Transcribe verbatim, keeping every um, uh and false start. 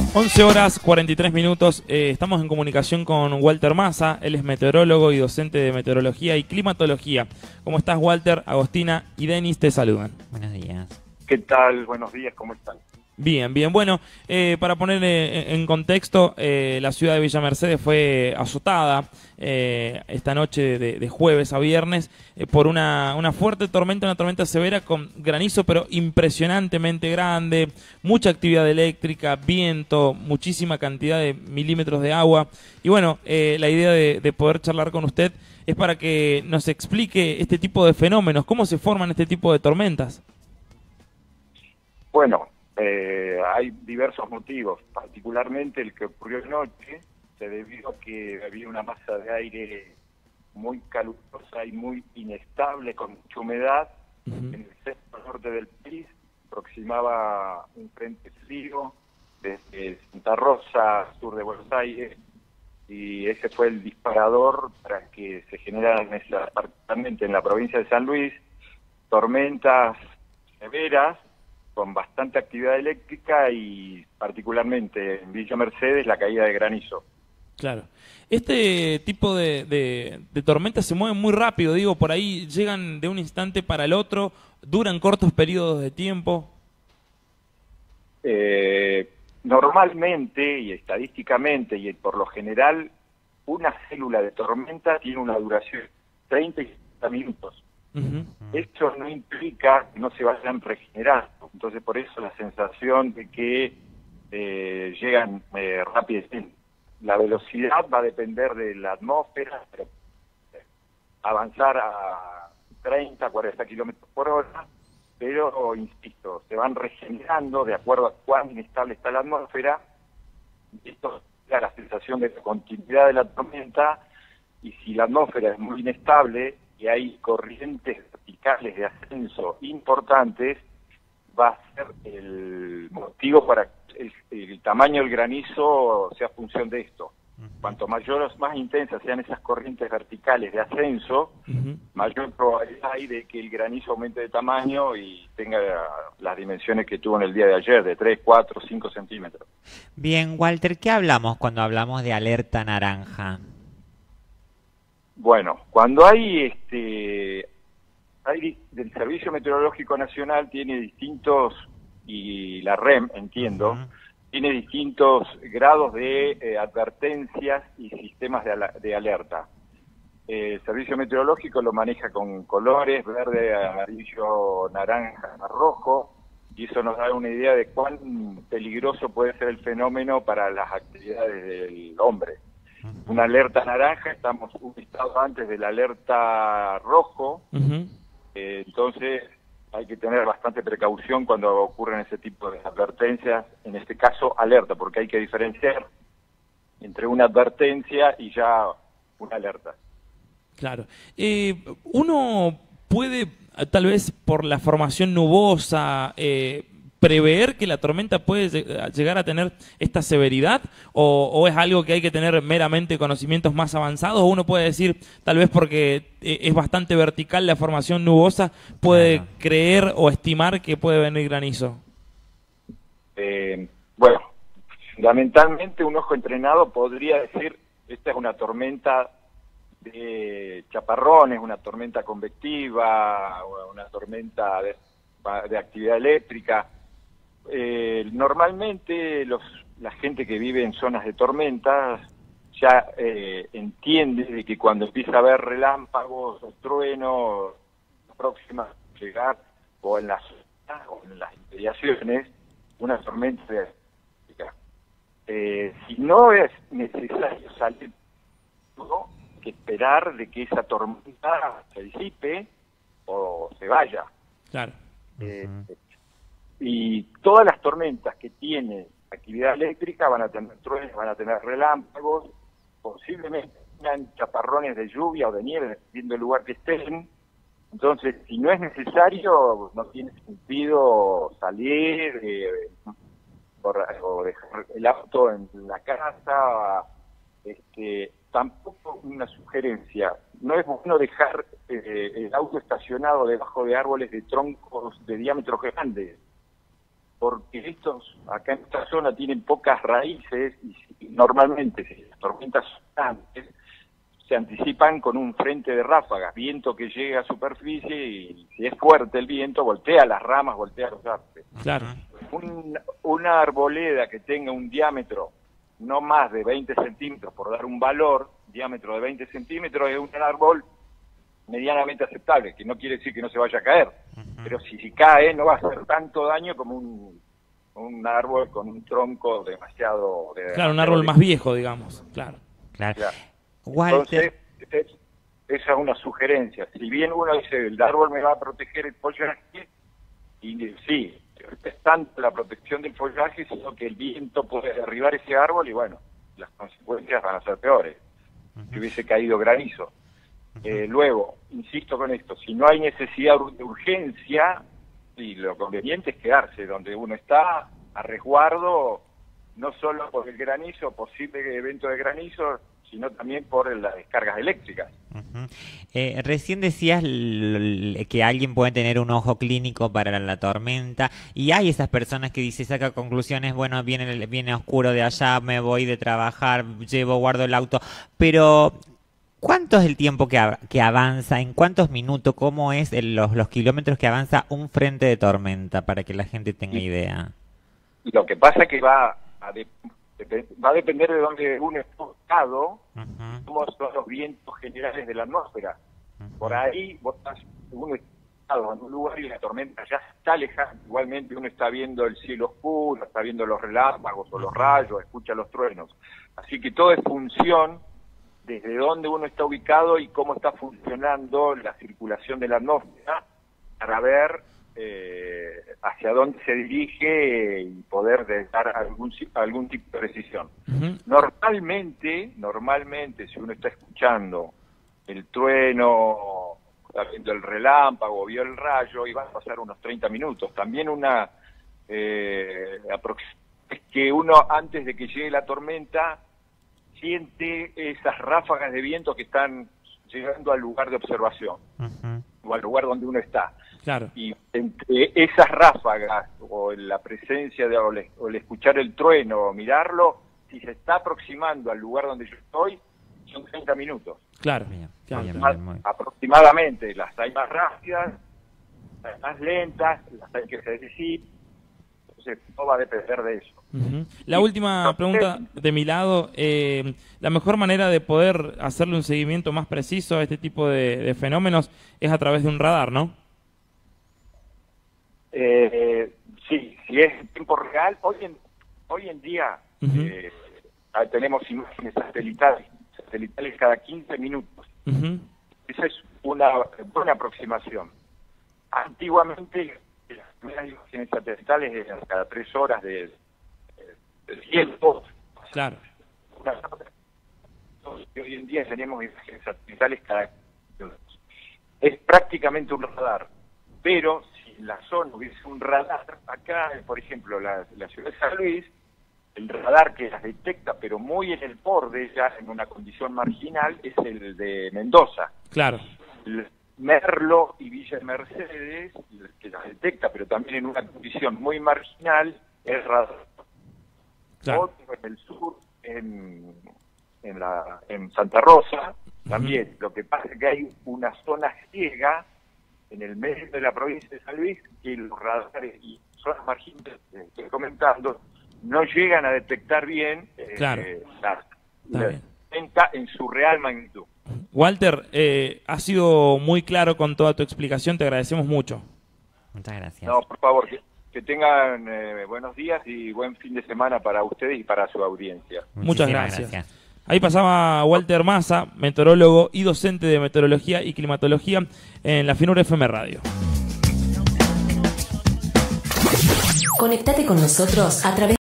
once horas cuarenta y tres minutos, eh, estamos en comunicación con Walter Massa, él es meteorólogo y docente de meteorología y climatología. ¿Cómo estás, Walter? Agostina y Denis te saludan. Buenos días. ¿Qué tal? Buenos días, ¿cómo están? Bien, bien. Bueno, eh, para poner eh, en contexto, eh, la ciudad de Villa Mercedes fue azotada eh, esta noche de, de jueves a viernes eh, por una, una fuerte tormenta, una tormenta severa con granizo, pero impresionantemente grande, mucha actividad eléctrica, viento, muchísima cantidad de milímetros de agua. Y bueno, eh, la idea de, de poder charlar con usted es para que nos explique este tipo de fenómenos, cómo se forman este tipo de tormentas. Bueno, Eh, hay diversos motivos, particularmente el que ocurrió anoche, se debió a que había una masa de aire muy calurosa y muy inestable, con mucha humedad, uh-huh. en el centro norte del país, aproximaba un frente frío desde Santa Rosa, sur de Buenos Aires, y ese fue el disparador para que se generaran, particularmente en la provincia de San Luis, tormentas severas, con bastante actividad eléctrica y particularmente en Villa Mercedes la caída de granizo. Claro. Este tipo de, de, de tormentas se mueven muy rápido, digo, por ahí llegan de un instante para el otro, duran cortos periodos de tiempo. Eh, normalmente y estadísticamente y por lo general, una célula de tormenta tiene una duración de treinta y sesenta minutos. Uh-huh. Esto no implica que no se vayan regenerando, entonces por eso la sensación de que eh, llegan eh, rápidamente. La velocidad va a depender de la atmósfera, pero avanzar a treinta, cuarenta kilómetros por hora, pero insisto, se van regenerando de acuerdo a cuán inestable está la atmósfera. Esto da la sensación de la continuidad de la tormenta, y si la atmósfera es muy inestable y hay corrientes verticales de ascenso importantes, va a ser el motivo para que el, el tamaño del granizo sea función de esto. Cuanto mayor, más intensas sean esas corrientes verticales de ascenso, uh-huh. mayor probabilidad hay de que el granizo aumente de tamaño y tenga las dimensiones que tuvo en el día de ayer, de tres, cuatro, cinco centímetros. Bien, Walter, ¿qué hablamos cuando hablamos de alerta naranja? Bueno, cuando hay, este, hay el Servicio Meteorológico Nacional tiene distintos, y la R E M, entiendo, uh-huh. tiene distintos grados de eh, advertencias y sistemas de, de alerta. Eh, el Servicio Meteorológico lo maneja con colores, verde, amarillo, naranja, rojo, y eso nos da una idea de cuán peligroso puede ser el fenómeno para las actividades del hombre. Una alerta naranja, estamos un estado antes de la alerta rojo, uh-huh. eh, entonces hay que tener bastante precaución cuando ocurren ese tipo de advertencias, en este caso alerta, porque hay que diferenciar entre una advertencia y ya una alerta. Claro. Eh, uno puede, tal vez por la formación nubosa, eh, prever que la tormenta puede llegar a tener esta severidad, o, o es algo que hay que tener meramente conocimientos más avanzados, o uno puede decir, tal vez porque es bastante vertical la formación nubosa, puede claro. creer o estimar que puede venir granizo? Eh, bueno, fundamentalmente un ojo entrenado podría decir, esta es una tormenta de chaparrones, una tormenta convectiva, una tormenta de, de actividad eléctrica. Eh, normalmente los, la gente que vive en zonas de tormentas ya eh, entiende de que cuando empieza a haber relámpagos o truenos próximas a llegar, o en las o en las inmediaciones, una tormenta eléctrica. Eh, si no es necesario salir, ¿no?, que esperar de que esa tormenta se disipe o se vaya. Claro. Eh, uh-huh. Y todas las tormentas que tienen actividad eléctrica van a tener truenos, van a tener relámpagos, posiblemente tengan chaparrones de lluvia o de nieve, dependiendo del lugar que estén. Entonces, si no es necesario, no tiene sentido salir eh, por, o dejar el auto en la casa. Este, tampoco una sugerencia, no es bueno dejar eh, el auto estacionado debajo de árboles de troncos de diámetros grandes. porque estos acá en esta zona tienen pocas raíces y, y normalmente si las tormentas son grandes, se anticipan con un frente de ráfagas, viento que llega a superficie y si es fuerte el viento, voltea las ramas, voltea los árboles. Claro. Un, una arboleda que tenga un diámetro no más de veinte centímetros, por dar un valor, diámetro de veinte centímetros, es un árbol medianamente aceptable, que no quiere decir que no se vaya a caer, uh-huh. pero si, si cae no va a hacer tanto daño como un, un árbol con un tronco demasiado... De, claro, un árbol más viejo, digamos, claro. Claro. claro. Walter. Entonces, esa es una sugerencia. Si bien uno dice, el árbol me va a proteger el follaje, y sí, es tanto la protección del follaje, sino que el viento puede derribar ese árbol y bueno, las consecuencias van a ser peores. Uh-huh. Si hubiese caído granizo. Uh-huh. Eh, luego, insisto con esto, si no hay necesidad de urgencia, y lo conveniente es quedarse donde uno está, a resguardo, no solo por el granizo, posible evento de granizo, sino también por las descargas eléctricas. Uh-huh. eh, recién decías que alguien puede tener un ojo clínico para la, la tormenta, y hay esas personas que dicen, saca conclusiones, bueno, viene, viene oscuro de allá, me voy de trabajar, llevo, guardo el auto, pero ¿cuánto es el tiempo que, av que avanza? ¿En cuántos minutos? ¿Cómo es el, los, los kilómetros que avanza un frente de tormenta, para que la gente tenga idea? Lo que pasa es que va a de va a depender de dónde uno está ubicado, uh-huh. cómo son los vientos generales de la atmósfera. Uh-huh. Por ahí vos estás, uno está en un lugar y la tormenta ya está lejana, igualmente uno está viendo el cielo oscuro, está viendo los relámpagos o los rayos, escucha los truenos. Así que todo es función desde dónde uno está ubicado y cómo está funcionando la circulación de la atmósfera para ver Eh, hacia dónde se dirige y poder dar algún algún tipo de precisión. Uh-huh. Normalmente, normalmente, si uno está escuchando el trueno, está viendo el relámpago, vio el rayo, y va a pasar unos treinta minutos. También una eh, es que uno, antes de que llegue la tormenta, siente esas ráfagas de viento que están llegando al lugar de observación, uh-huh. o al lugar donde uno está. Claro. Y entre esas ráfagas, o la presencia de, o, le, o el escuchar el trueno, o mirarlo, si se está aproximando al lugar donde yo estoy, son treinta minutos. Claro, bien, claro. Bien, bien, bien. Aproximadamente, las hay más rápidas, las más lentas, las hay que se necesitan. Entonces, todo va a depender de eso. Uh-huh. La última pregunta de mi lado, eh, la mejor manera de poder hacerle un seguimiento más preciso a este tipo de, de fenómenos es a través de un radar, ¿no? Eh, sí, si es en tiempo real, hoy en, hoy en día uh-huh. eh, tenemos imágenes satelitales, satelitales cada quince minutos. Uh-huh. Esa es una buena aproximación. Antiguamente, las primeras imágenes satelitales eran cada tres horas de, de, de tiempo. Claro. Y hoy en día tenemos imágenes satelitales cada quince minutos. Es prácticamente un radar, pero en la zona hubiese un radar, acá, por ejemplo, la, la ciudad de San Luis, el radar que las detecta, pero muy en el borde, ya en una condición marginal, es el de Mendoza. Claro. El Merlo y Villa Mercedes, que las detecta, pero también en una condición muy marginal, es radar. Claro. Otro en el sur, en, en, la, en Santa Rosa, también. Uh-huh. Lo que pasa es que hay una zona ciega en el medio de la provincia de San Luis, que los radares y zonas marginales que estoy comentando no llegan a detectar bien eh, claro. eh, la, la venta en su real magnitud. Walter, eh, has sido muy claro con toda tu explicación, te agradecemos mucho. Muchas gracias. No, por favor, que, que tengan eh, buenos días y buen fin de semana para ustedes y para su audiencia. Muchísimas Muchas gracias. gracias. Ahí pasaba Walter Massa, meteorólogo y docente de meteorología y climatología en la Finur F M Radio. Conectate con nosotros a través